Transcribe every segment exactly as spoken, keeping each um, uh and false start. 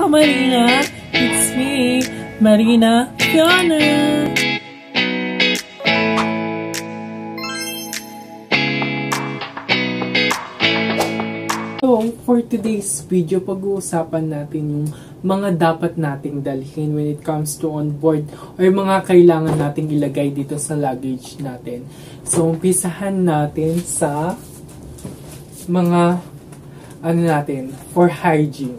Marina! It's me, Marina Feona! So, for today's video, pag-uusapan natin yung mga dapat nating dalhin when it comes to onboard or mga kailangan nating ilagay dito sa luggage natin. So, umpisahan natin sa mga ano natin, for hygiene.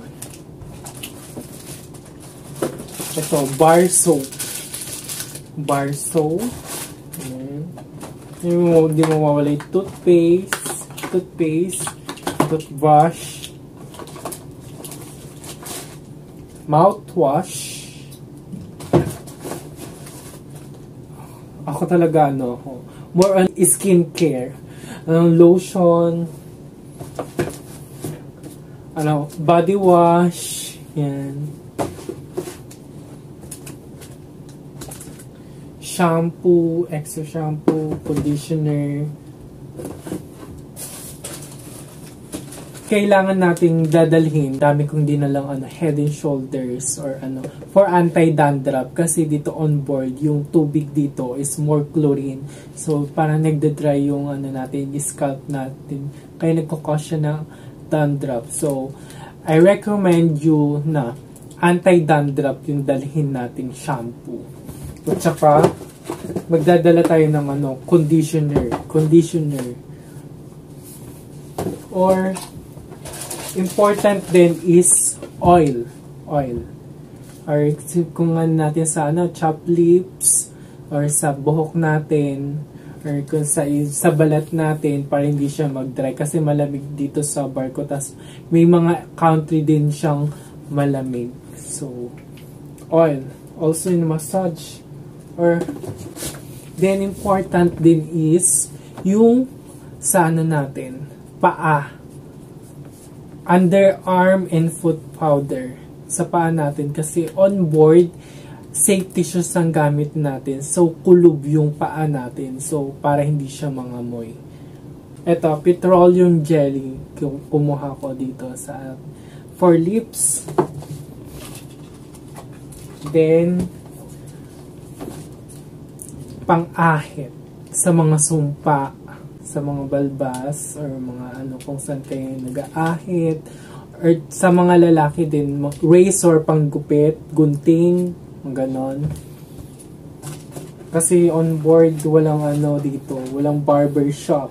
Ito, bar soap. Bar soap. Hindi mo, di mo mawala yung toothpaste, toothpaste, toothbrush, mouthwash. Ako talaga, ano, more on skincare. Anong lotion, ano, body wash, yan. Shampoo, extra shampoo, conditioner. Kailangan nating dadalhin, dami kong dinalang ano, head and shoulders or ano, for anti-dandruff kasi dito on board, yung tubig dito is more chlorine. So, parang nagda-dry yung ano natin, yung scalp natin. Kaya nagkakos siya ng dandruff. So, I recommend you na anti-dandruff yung dalhin nating shampoo. At saka, magdadala tayo ng ano, conditioner. Conditioner. Or, important din is oil. Oil. Or, kung ano natin sa ano, chop lips, or sa buhok natin, or kung sa, sa balat natin para hindi siya mag-dry kasi malamig dito sa barko. Tas may mga country din siyang malamig. So, oil. Also in massage. Or, then important din is yung sa ano natin, paa. Underarm and foot powder. Sa paa natin kasi on board, safety shoes ang gamit natin. So, kulub yung paa natin. So, para hindi siya mangamoy. Ito, petroleum jelly. Kumuha ko dito sa for lips. Then, pang-ahit sa mga sumpa, sa mga balbas, or mga ano, kung saan kayo nag-aahit. Or sa mga lalaki din, razor, panggupit, gunting, ganon. Kasi on board walang ano dito, walang barber shop.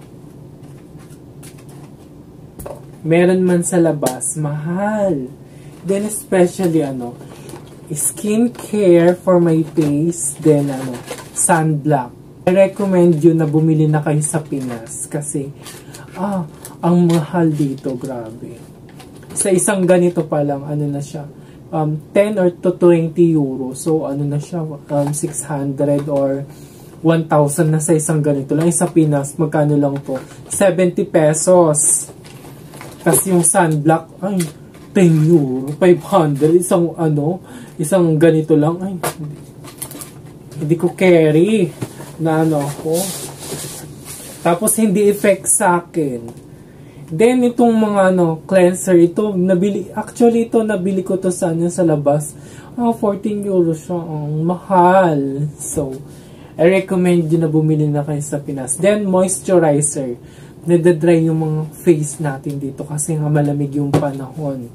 Meron man sa labas, mahal. Then especially ano, skincare for my face, then ano, sunblock. I recommend you na bumili na kayo sa Pinas kasi ah, ang mahal dito, grabe. Sa isang ganito pa lang, ano na siya, Um, ten or to twenty euro. So, ano na siya, um, six hundred or one thousand na sa isang ganito lang. Sa Pinas, magkano lang to? seventy pesos. Kasi yung sunblock, ay, ten euro, five hundred. Isang, ano, isang ganito lang. Ay, hindi, hindi ko carry na ano ako. Tapos, hindi effect sa akin. Then, itong mga ano, cleanser, ito, nabili, actually, ito, nabili ko to sa, ano, sa labas. Oh, fourteen euros siya. Ang mahal. So, I recommend you na bumili na kayo sa Pinas. Then, moisturizer. Nadadry yung mga face natin dito kasi nga malamig yung panahon.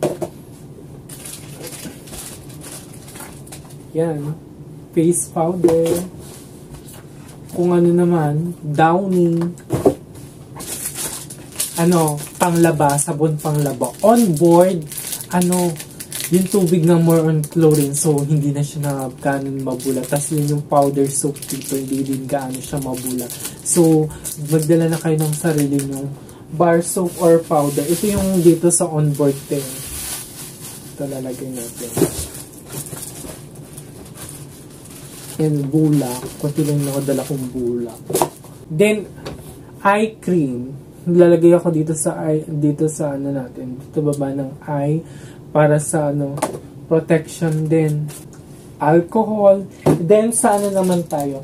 Yan. Face powder. Kung ano naman, downy. Ano, panglaba, sabon panglaba. On board, ano, yung tubig na more on chlorine, so hindi na siya na ganon mabula. Tapos yun yung powder soap dito, hindi din gaano siya mabula. So, magdala na kayo ng sarili yung bar soap or powder. Ito yung dito sa onboard thing. Ito lalagay natin. Yan, bulak. Kunti lang nakadala kong bulak. Then, eye cream. Lalagay ako dito sa eye, dito sa ano natin, dito baba ng eye para sa ano, protection din. Alcohol. Then sa ano naman tayo,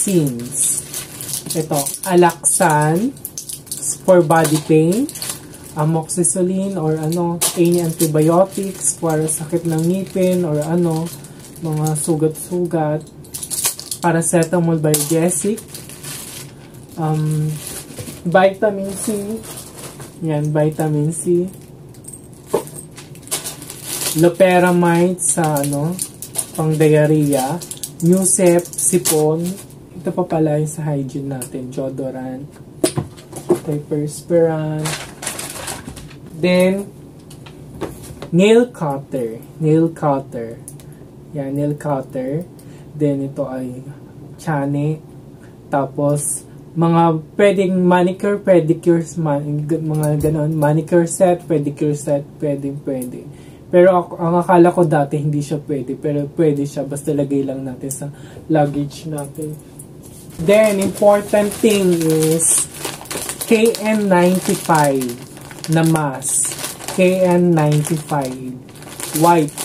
medicines. Ito, Alaxan for body pain, amoxicillin or ano, any antibiotics para sakit ng ngipin or ano, mga sugat-sugat, paracetamol biogesic, um, vitamin C, yan, vitamin C, loperamide sa ano, pang diarrhea, Nusep, sipon, ito pa pala yung sa hygiene natin, deodorant, antiperspirant, then, nail cutter, nail cutter, yan, nail cutter, then ito ay chane, tapos, mga pwedeng manicure, pedicure, man, mga ganon, manicure set, pedicure set, pwedeng pwede. Pero ako, ang akala ko dati hindi siya pwede, pero pwede siya, basta lagay lang natin sa luggage natin. Then, important thing is K N ninety-five na mask. K N ninety-five white.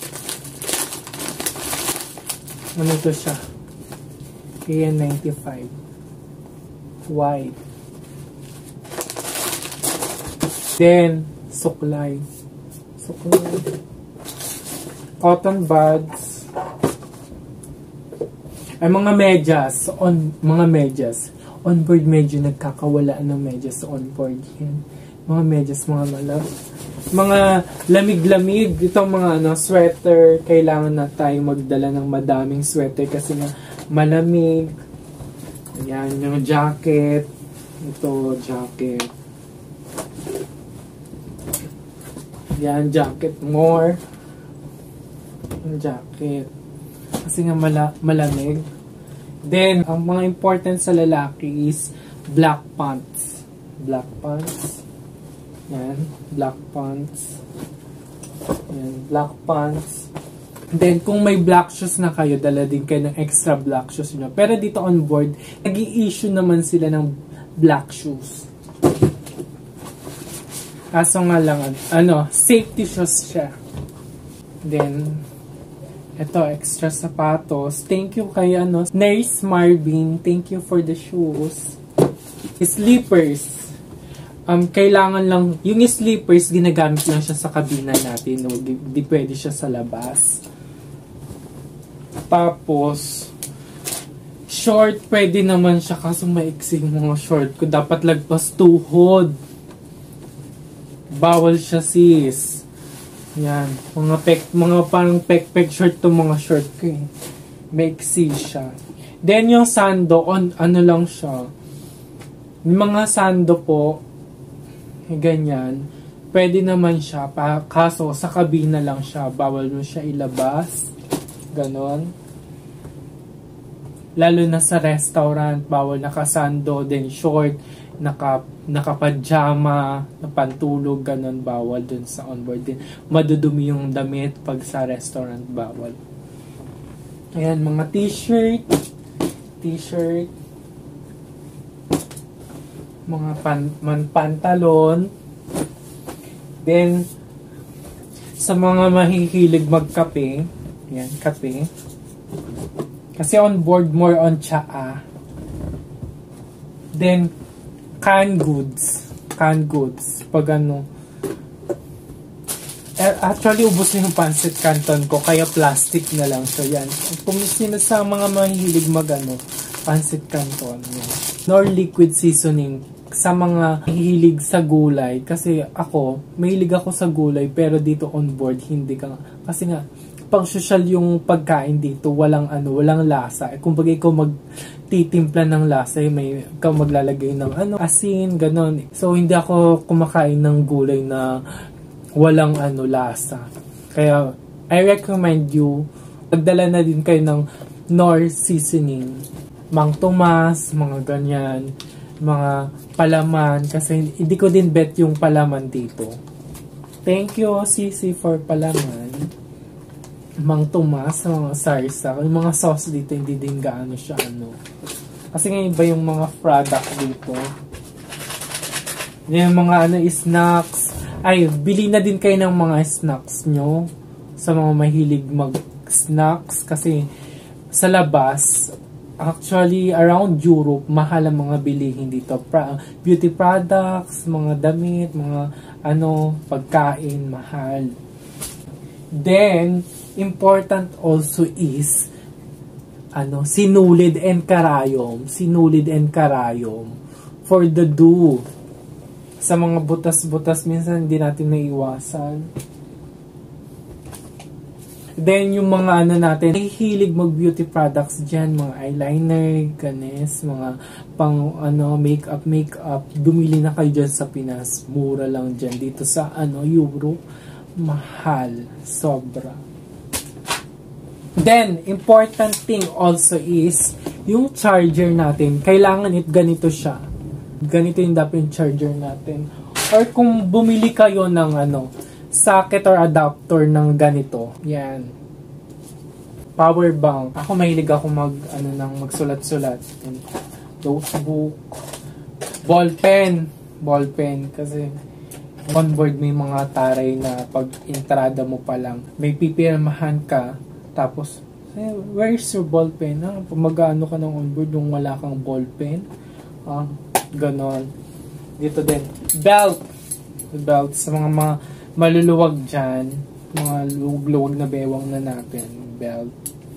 Ano to siya? K N ninety-five white. Then, suklay. Suklay. Cotton buds. Ay, mga medyas. On, mga medyas. On board medyo nagkakawalaan ng medyas on board. Yan. Mga medyas, mga malap. Mga lamig-lamig. Itong mga ano, sweater. Kailangan na tayo magdala ng madaming sweater kasi nga malamig. Ayan, yung jacket. Ito, jacket. Ayan, jacket more. Yung jacket. Kasi nga mala malamig. Then, ang mga important sa lalaki is black pants. Black pants. Ayan, black pants. Ayan, black pants. Then, kung may black shoes na kayo, dala din kayo ng extra black shoes nyo. Pero dito on board, nag-i-issue naman sila ng black shoes. Kaso nga lang, ano, safety shoes siya. Then, ito, extra sapatos. Thank you kay, ano, Nurse Marvin. Thank you for the shoes. Slippers. Um, kailangan lang, yung slippers, ginagamit lang siya sa kabina natin. No? Di, di pwede siya sa labas. Tapos, short, pwede naman siya kaso maiksing mga short ko. Dapat lagpas tuhod. Bawal siya, sis. Yan. Mga pek, mga parang pek-pek short to mga short ko eh. Maiksi siya. Then, yung sando, on, ano lang siya. Yung mga sando po, eh, ganyan. Pwede naman siya. Pa, kaso, sa kabina lang siya. Bawal mo siya ilabas. Ganon. Lalo na sa restaurant, bawal nakasando, then short, naka, nakapajama, napantulog, ganon, bawal dun sa onboard din. Madudumi yung damit pag sa restaurant, bawal. Ayan, mga t-shirt, t-shirt, mga pan, man, pantalon, then, sa mga mahihilig magkape, ayan, kape, kasi on board, more on tsaa. Then, canned goods. Canned goods. Pag ano. Actually, ubos na yung pancit canton ko. Kaya plastic na lang. So, yan. Kung sino sa mga mahilig mag ano, pancit canton. Yan. Nor liquid seasoning. Sa mga mahilig sa gulay. Kasi ako, mahilig ako sa gulay. Pero dito on board, hindi ka. Kasi nga, pang social yung pagkain dito, walang ano, walang lasa. Eh, kung bagay ko magtitimpla ng lasa, eh, may ikaw maglalagay ng ano, asin, ganon. So, hindi ako kumakain ng gulay na walang ano, lasa. Kaya, I recommend you, magdala na din kayo ng Knorr seasoning. Mang Tomas, mga ganyan, mga palaman, kasi hindi ko din bet yung palaman dito. Thank you, Sisi, for palaman. Mang Tomas, mga sarsa, yung mga sauce dito hindi din gaano siya ano. Kasi nga iba yung mga product dito. Yung mga ano, snacks. Ay, bili na din kayo ng mga snacks nyo sa mga mahilig mag snacks kasi sa labas Actually, around Europe, mahal ang mga bilihin dito. Pra beauty products, mga damit, mga ano, pagkain, mahal. Then, important also is, ano, sinulid and karayom. Sinulid and karayom. For the do. Sa mga butas-butas, minsan hindi natin naiwasan. Then, yung mga ano natin, hilig mag-beauty products dyan, mga eyeliner, ganes, mga pang ano, makeup, makeup. Bumili na kayo dyan sa Pinas. Mura lang dyan. Dito sa ano, Europe, mahal. Sobra. Then, important thing also is, yung charger natin, kailangan it ganito siya. Ganito yung dapat yung charger natin. Or kung bumili kayo ng ano, socket or adapter ng ganito. Yan. Power bank. Ako mahilig ako mag, ano, nang magsulat-sulat. Notebook. Ball pen. Ball pen. Kasi on board may mga taray na pag entrada mo pa lang, may pipirmahan ka. Tapos, eh, where's your ball pen? Ah, mag-ano ka ng on board yung wala kang ball pen. Ah, ganon. Dito din. Belt. Belt. Sa mga mga maluluwag dyan, mga luwag-luwag na bewang na natin, belt.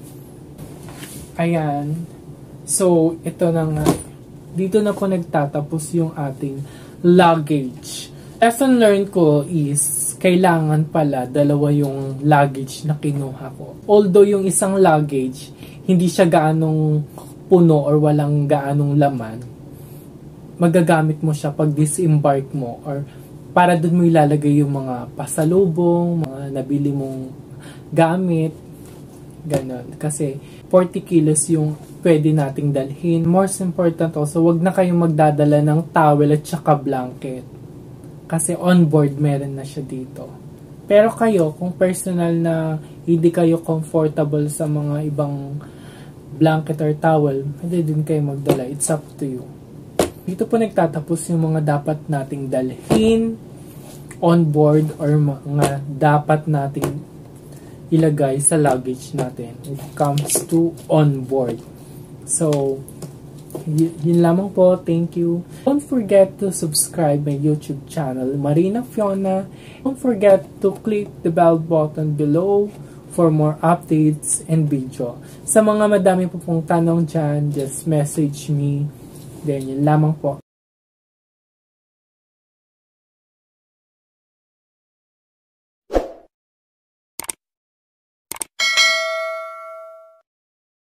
Ayan. So, ito na nga. Dito na po nagtatapos yung ating luggage. Lesson learned ko is, kailangan pala dalawa yung luggage na kinuha ko. Although yung isang luggage, hindi siya gaanong puno or walang gaanong laman, magagamit mo siya pag disembark mo or para doon mo ilalagay yung mga pasalubong, mga nabili mong gamit, ganon. Kasi forty kilos yung pwede nating dalhin. Most important also, wag na kayong magdadala ng towel at saka blanket. Kasi on board meron na siya dito. Pero kayo, kung personal na hindi kayo comfortable sa mga ibang blanket or towel, pwede din kayo magdala. It's up to you. Dito po nagtatapos yung mga dapat nating dalhin on board or mga dapat nating ilagay sa luggage natin. It comes to on board. So, yun lamang po. Thank you. Don't forget to subscribe my YouTube channel, Marina Feona. Don't forget to click the bell button below for more updates and video. Sa mga madami po pong tanong dyan, just message me. Then, yun lamang po.